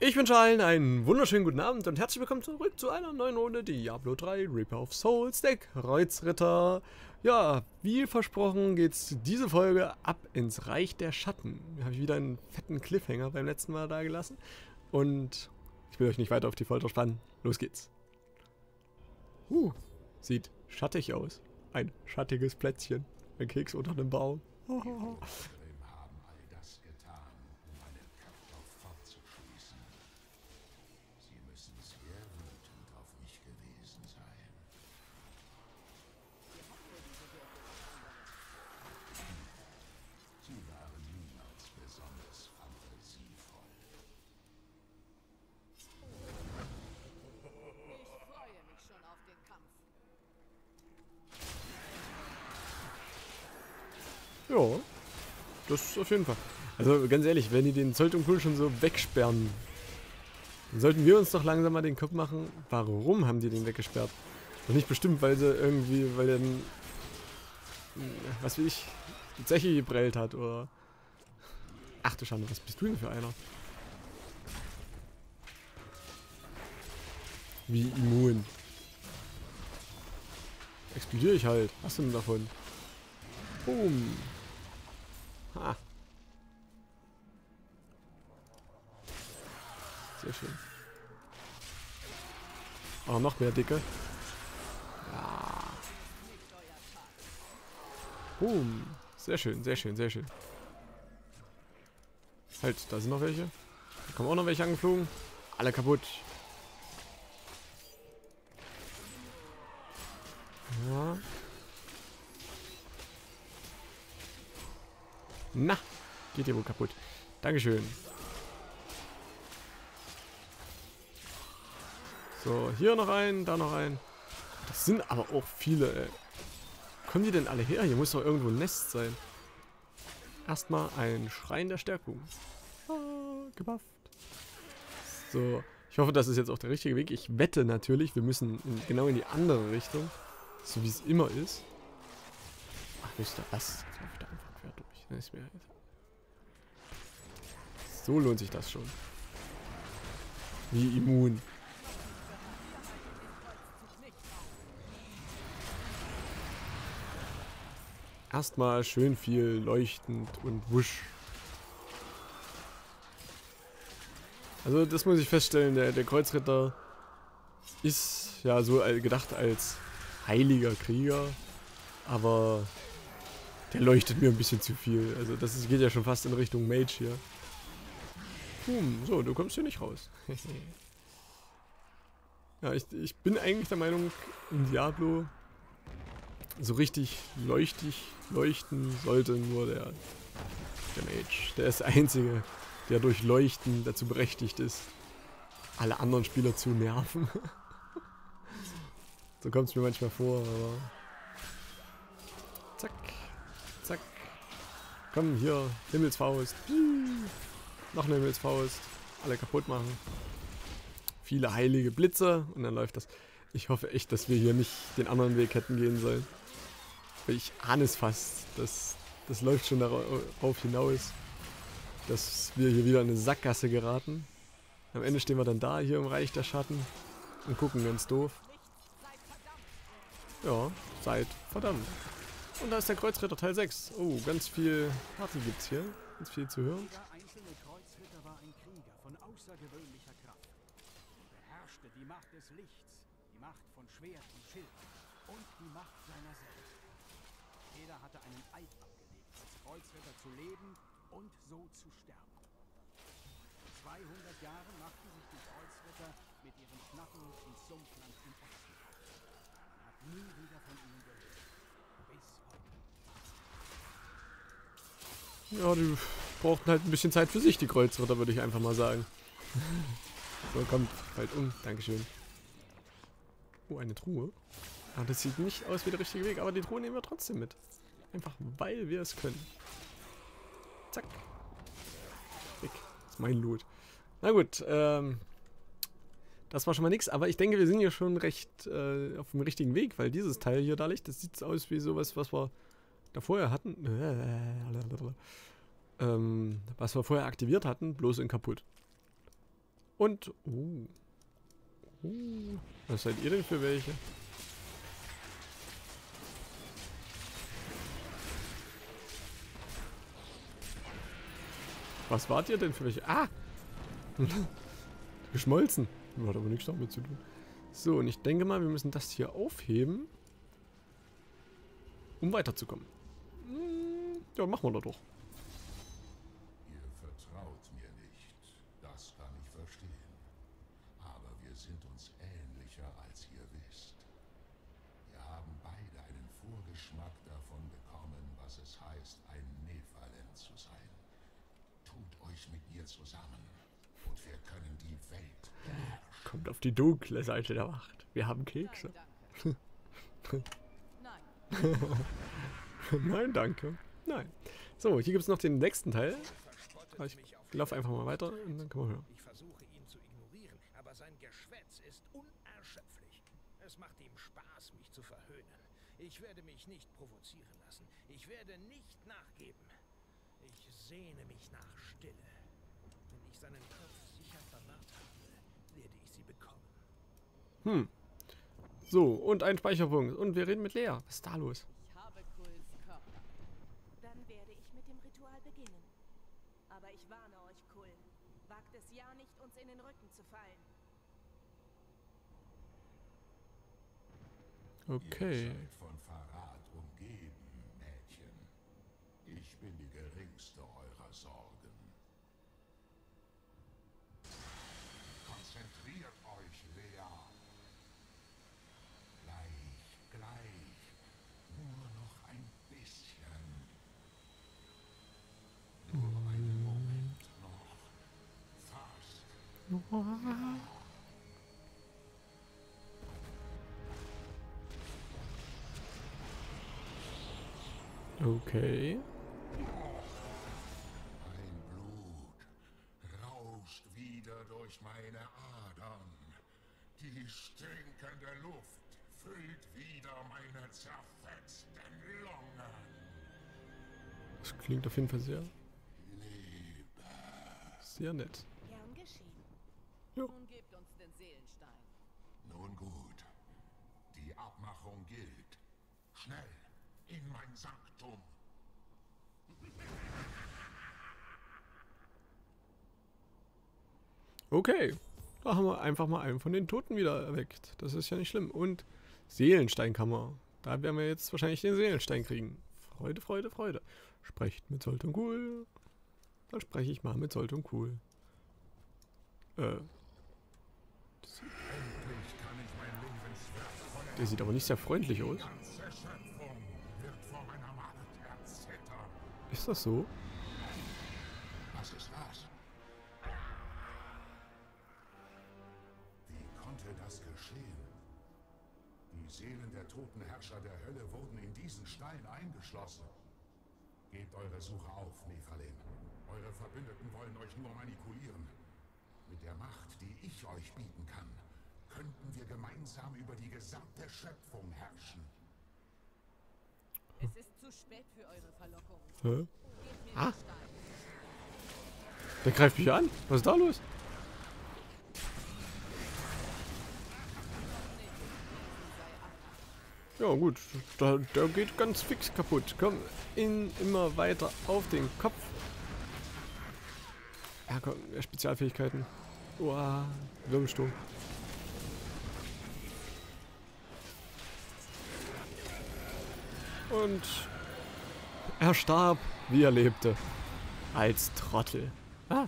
Ich wünsche allen einen wunderschönen guten Abend und herzlich willkommen zurück zu einer neuen Runde Diablo 3 Reaper of Souls, der Kreuzritter. Ja, wie versprochen geht's diese Folge ab ins Reich der Schatten. Da habe ich wieder einen fetten Cliffhanger beim letzten Mal da gelassen. Und ich will euch nicht weiter auf die Folter spannen. Los geht's. Sieht schattig aus. Ein schattiges Plätzchen. Ein Keks unter einem Baum. Ja, das auf jeden Fall. Also ganz ehrlich, wenn die den Zolt'Unkuil schon so wegsperren, dann sollten wir uns doch langsam mal den Kopf machen, warum haben die den weggesperrt? Und nicht bestimmt, weil sie irgendwie, weil der, was weiß ich, die Zeche geprellt hat oder... Ach du Schande, was bist du denn für einer? Wie immun. Explodiere ich halt. Was denn davon? Boom. Ha. Sehr schön. Oh, noch mehr Dicke. Ja. Boom. Sehr schön, sehr schön, sehr schön. Halt, da sind noch welche. Da kommen auch noch welche angeflogen. Alle kaputt. Ja. Na, geht ihr wohl kaputt. Dankeschön. So, hier noch ein, da noch ein. Das sind aber auch viele, ey. Wo kommen die denn alle her? Hier muss doch irgendwo ein Nest sein. Erstmal ein Schrein der Stärkung. Ah, gebufft. So, ich hoffe, das ist jetzt auch der richtige Weg. Ich wette natürlich, wir müssen genau in die andere Richtung. So wie es immer ist. Ach, wisst ihr was? Jetzt läuft da einfach quer durch. Das ist mir halt. So lohnt sich das schon. Wie immun. Erstmal schön viel leuchtend und wusch. Also das muss ich feststellen, der Kreuzritter ist ja so gedacht als heiliger Krieger, aber der leuchtet mir ein bisschen zu viel. Also das geht ja schon fast in Richtung Mage hier. So, du kommst hier nicht raus. Ja, ich bin eigentlich der Meinung, in Diablo so richtig leuchten sollte nur der Mage. Der ist der Einzige, der durch Leuchten dazu berechtigt ist, alle anderen Spieler zu nerven. So kommt es mir manchmal vor, aber... Zack, zack. Komm, hier, Himmelsfaust. Noch eine Himmelsfaust. Alle kaputt machen. Viele heilige Blitze und dann läuft das. Ich hoffe echt, dass wir hier nicht den anderen Weg hätten gehen sollen. Weil ich ahne es fast. Das läuft schon darauf hinaus, dass wir hier wieder in eine Sackgasse geraten. Am Ende stehen wir dann da, hier im Reich der Schatten und gucken ganz doof. Ja, seid verdammt. Und da ist der Kreuzritter Teil 6. Oh, ganz viel Party gibt's hier. Ganz viel zu hören. Jeder einzelne Kreuzritter war ein Krieger von außergewöhnlicher Kraft. Er beherrschte die Macht des Lichts, die Macht von Schwert und Schild und die Macht seiner selbst. Jeder hatte einen Eid abgelegt, als Kreuzritter zu leben und so zu sterben. 200 Jahre machten sich die Kreuzritter mit ihren Knappen ins Sumpfland im Osten auf. Man hat nie wieder von ihnen gehört. Bis heute. Ja, die brauchten halt ein bisschen Zeit für sich, die Kreuzritter, würde ich einfach mal sagen. So, kommt, fällt um. Dankeschön. Oh, eine Truhe. Ah, das sieht nicht aus wie der richtige Weg, aber die Truhe nehmen wir trotzdem mit. Einfach, weil wir es können. Zack. Weg. Das ist mein Loot. Na gut, das war schon mal nix, aber ich denke, wir sind hier schon recht auf dem richtigen Weg, weil dieses Teil hier da liegt, das sieht aus wie sowas, was wir da vorher hatten. Was wir vorher aktiviert hatten, bloß in kaputt. Und, was seid ihr denn für welche? Was wart ihr denn für welche? Ah! Geschmolzen. Hat aber nichts damit zu tun. So, und ich denke mal, wir müssen das hier aufheben, um weiterzukommen. Ja, machen wir doch. Ihr vertraut mir nicht, das kann ich verstehen. Aber wir sind uns ähnlicher, als ihr wisst. Wir haben beide einen Vorgeschmack davon bekommen, was es heißt, ein Nephalem zu sein. Tut euch mit mir zusammen und wir können die Welt beherrschen. Kommt auf die dunkle Seite der Macht. Wir haben Kekse. Nein, danke. Nein. So, hier gibt es noch den nächsten Teil. Ich laufe einfach mal weiter und dann können wir hören. Ich versuche ihn zu ignorieren, aber sein Geschwätz ist unerschöpflich. Es macht ihm Spaß, mich zu verhöhnen. Ich werde mich nicht provozieren lassen. Ich werde nicht nachgeben. Ich sehne mich nach Stille. Wenn ich seinen Kopf sicher verwahrt habe, werde ich sie bekommen. So, und ein Speicherpunkt. Und wir reden mit Lea. Was ist da los? Ich habe Kulls Körper. Dann werde ich mit dem Ritual beginnen. Aber ich warne euch, Kull. Wagt es ja nicht, uns in den Rücken zu fallen. Okay. Ihr seid von Verrat umgeben, Mädchen. Ich bin die geringste eurer Sorgen. Konzentriert euch, Lea. Gleich. Nur noch ein bisschen. Nur einen Moment noch. Fast. Okay. Mein Blut rauscht wieder durch meine Adern. Die stinkende Luft füllt wieder meine zerfetzten Lungen. Das klingt auf jeden Fall sehr nett. Gern geschehen. Jo. Nun gebt uns den Seelenstein. Nun gut. Die Abmachung gilt. Schnell in mein Sanktum. Okay. Da haben wir einfach mal einen von den Toten wieder erweckt. Das ist ja nicht schlimm. Und Seelensteinkammer. Da werden wir jetzt wahrscheinlich den Seelenstein kriegen. Freude, Freude, Freude. Sprecht mit Solton Cool. Dann spreche ich mal mit Solton Cool. Endlich kann ich mein Lebenswerk Der sieht aber nicht sehr freundlich aus. Die ganze Schöpfung wird vor meiner Macht erzittern. Ist das so? Was ist das? Wie konnte das geschehen? Die Seelen der toten Herrscher der Hölle wurden in diesen Stein eingeschlossen. Gebt eure Suche auf, Nephalem. Eure Verbündeten wollen euch nur manipulieren. Mit der Macht, die ich euch bieten kann, könnten wir gemeinsam über die gesamte Schöpfung herrschen. Es ist zu spät für eure Verlockung. Hä? Gebt mir Ah. den Stein. Der greift mich an. Was ist da los? Ja gut, der geht ganz fix kaputt. Komm, immer weiter auf den Kopf. Ja komm, Spezialfähigkeiten. Uah, Wirbelsturm. Und er starb, wie er lebte. Als Trottel. Ah.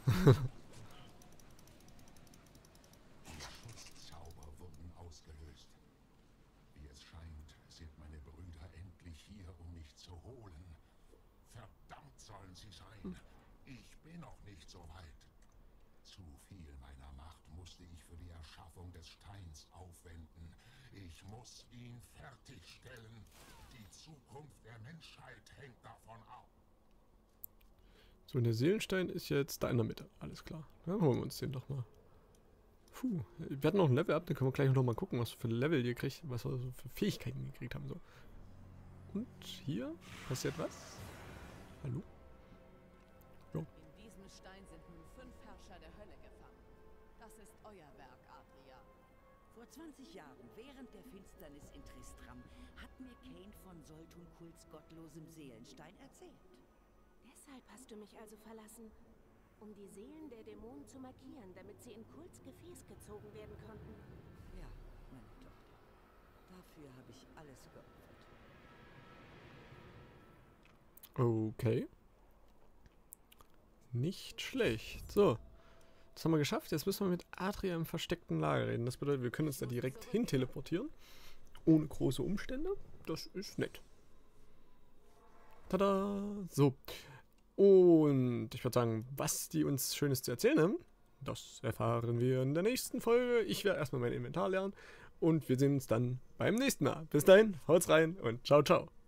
Die Schutzzauber wurden ausgelöst. Wie es scheint, sind meine Brüder endlich hier, um mich zu holen. Verdammt sollen sie sein. Ich bin noch nicht so weit. Zu viel meiner Macht musste ich für die Erschaffung des Steins aufwenden. Ich muss ihn fertigstellen. Die Zukunft der Menschheit hängt davon ab. So, und der Seelenstein ist jetzt da in der Mitte. Alles klar. Dann holen wir uns den doch mal. Puh, wir hatten noch ein Level ab, dann können wir gleich noch mal gucken, was für Level ihr kriegt, was wir so für Fähigkeiten gekriegt haben. So. Und hier passiert was? Hallo? In diesem Stein sind nun 5 Herrscher der Hölle gefangen. Vor 20 Jahren, während der Finsternis in Tristram, hat mir Kane von Soltunkuls gottlosem Seelenstein erzählt. Deshalb hast du mich also verlassen, um die Seelen der Dämonen zu markieren, damit sie in Kults Gefäß gezogen werden konnten. Ja, meine Tochter. Dafür habe ich alles geopfert. Okay. Nicht schlecht. So. Das haben wir geschafft. Jetzt müssen wir mit Adria im versteckten Lager reden. Das bedeutet, wir können uns da direkt hin teleportieren. Ohne große Umstände. Das ist nett. Tada! So. Und ich würde sagen, was die uns Schönes zu erzählen haben, das erfahren wir in der nächsten Folge. Ich werde erstmal mein Inventar lernen. Und wir sehen uns dann beim nächsten Mal. Bis dahin, haut's rein und ciao, ciao.